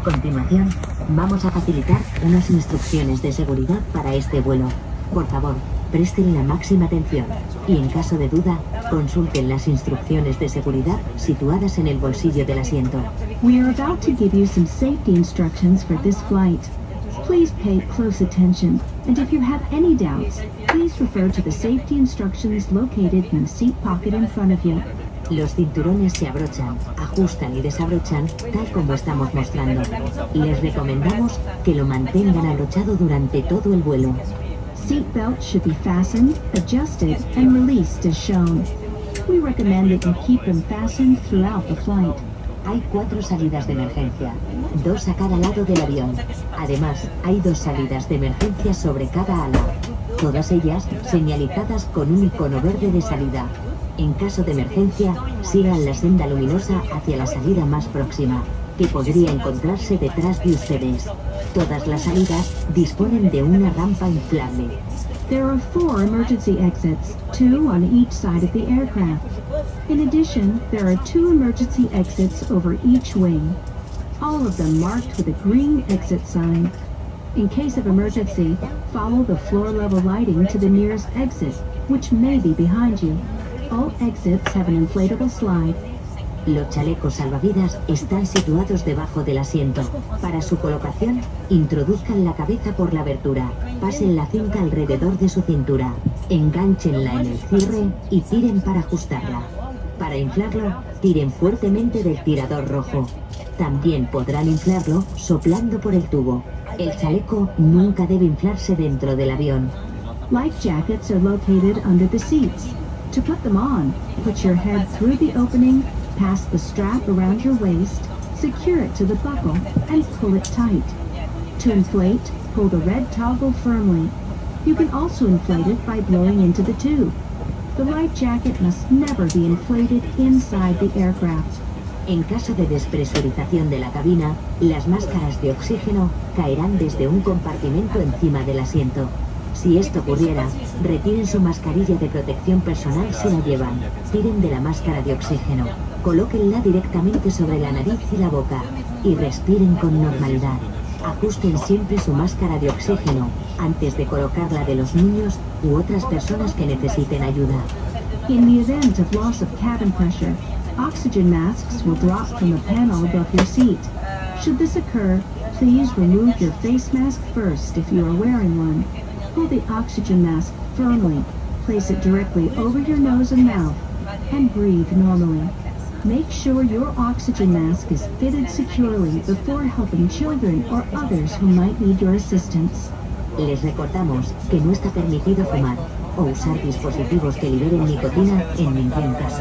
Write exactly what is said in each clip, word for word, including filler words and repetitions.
continuación, vamos a facilitar unas instrucciones de seguridad para este vuelo. Por favor, presten la máxima atención y en caso de duda, consulten las instrucciones de seguridad situadas en el bolsillo del asiento. We are about to give you some safety instructions for this flight. Please pay close attention, and if you have any doubts, please refer to the safety instructions located in the seat pocket in front of you. Los cinturones se abrochan, ajustan y desabrochan tal como estamos mostrando. Les recomendamos que lo mantengan abrochado durante todo el vuelo. Seat belts should be fastened, adjusted, and released as shown. We recommend that you keep them fastened throughout the flight. Hay cuatro salidas de emergencia, dos a cada lado del avión. Además, hay dos salidas de emergencia sobre cada ala, todas ellas señalizadas con un icono verde de salida. En caso de emergencia, sigan la senda luminosa hacia la salida más próxima, que podría encontrarse detrás de ustedes. Todas las salidas disponen de una rampa inflable. There are four emergency exits, two on each side of the aircraft. In addition, there are two emergency exits over each wing, all of them marked with a green exit sign. In case of emergency, follow the floor-level lighting to the nearest exit, which may be behind you. All exits have an inflatable slide. Los chalecos salvavidas están situados debajo del asiento. Para su colocación, introduzcan la cabeza por la abertura, pasen la cinta alrededor de su cintura, enganchenla en el cierre y tiren para ajustarla. Para inflarlo, tiren fuertemente del tirador rojo. También podrán inflarlo soplando por el tubo. El chaleco nunca debe inflarse dentro del avión. Life jackets are located under the seats. To put them on, put your head through the opening, pass the strap around your waist, secure it to the buckle, and pull it tight. To inflate, pull the red toggle firmly. You can also inflate it by blowing into the tube. The life jacket must never be inflated inside the aircraft. En caso de despresurización de la cabina, las máscaras de oxígeno caerán desde un compartimento encima del asiento. Si esto ocurriera, retiren su mascarilla de protección personal si la llevan, tiren de la máscara de oxígeno, colóquenla directamente sobre la nariz y la boca, y respiren con normalidad. Ajusten siempre su máscara de oxígeno, antes de colocar la de los niños u otras personas que necesiten ayuda. In the event of loss of cabin pressure, oxygen masks will drop from the panel above your seat. Should this occur, please remove your face mask first if you are wearing one. Pull the oxygen mask firmly, place it directly over your nose and mouth, and breathe normally. Make sure your oxygen mask is fitted securely before helping children or others who might need your assistance. Les recordamos que no está permitido fumar o usar dispositivos que liberen nicotina en ningún caso.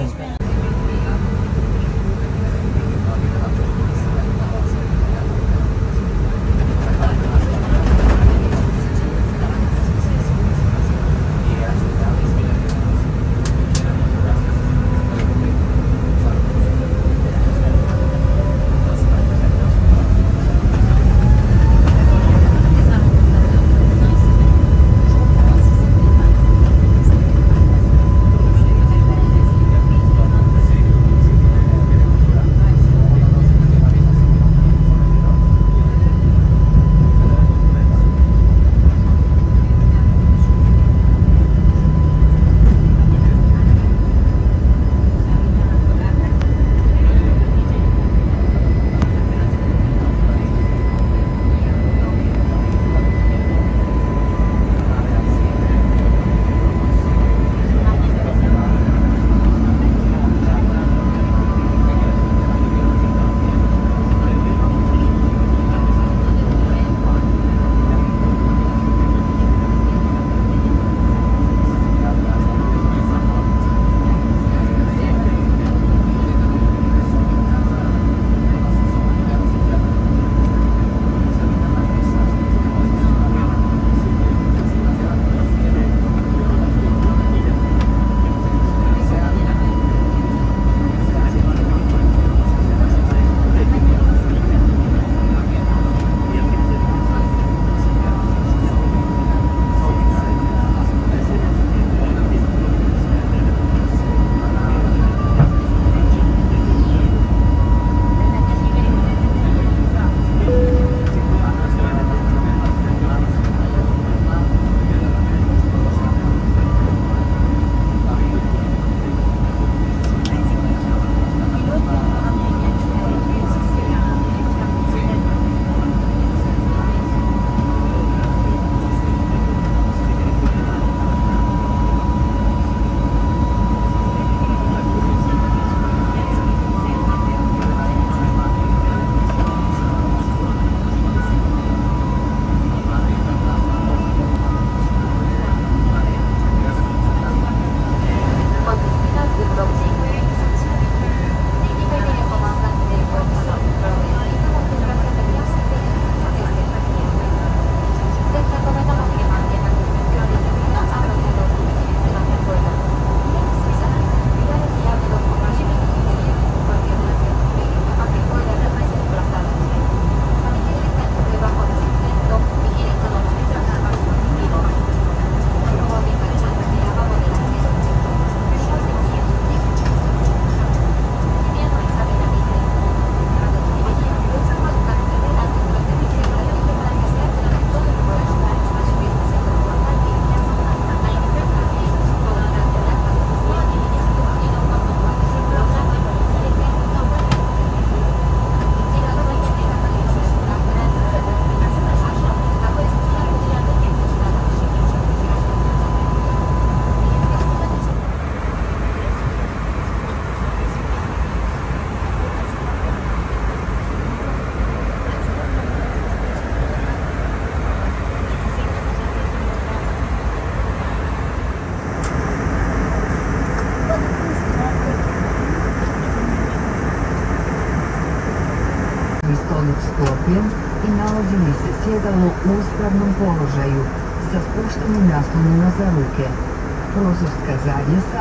stolic sklopljen i nalazi li se sjedalo u uspravnom položaju sa spuštenim naslonima za ruke. Prozorska zavjesa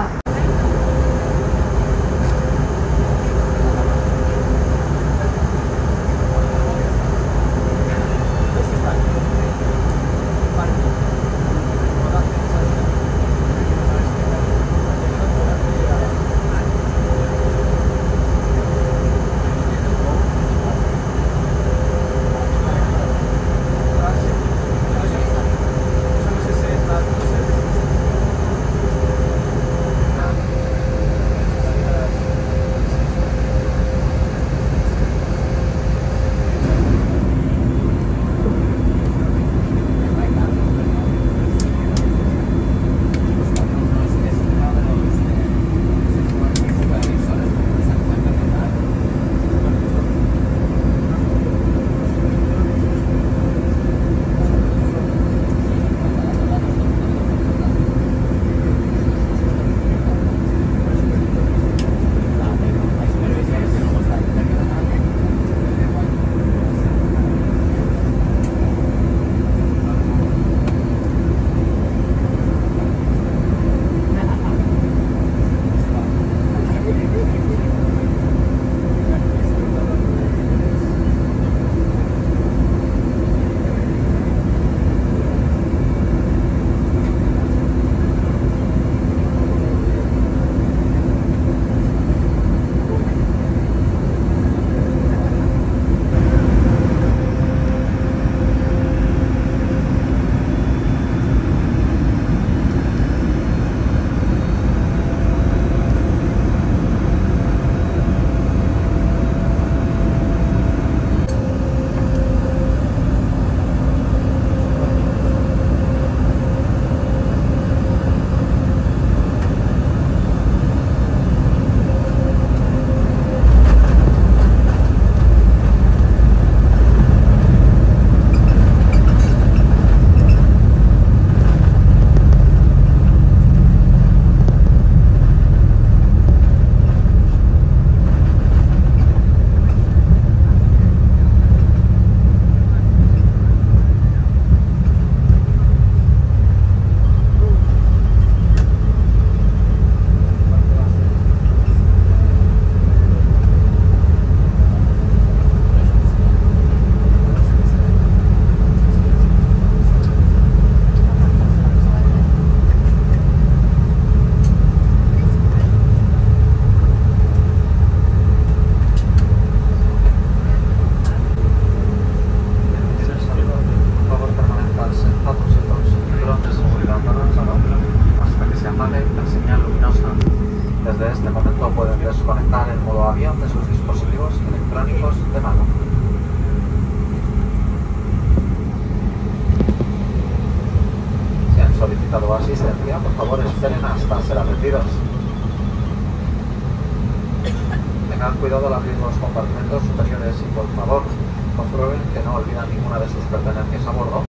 Desde este momento pueden desconectar el modo avión de sus dispositivos electrónicos de mano. Si han solicitado asistencia, por favor esperen hasta ser atendidos. Tengan cuidado al abrir los compartimentos superiores y por favor comprueben que no olvidan ninguna de sus pertenencias a bordo.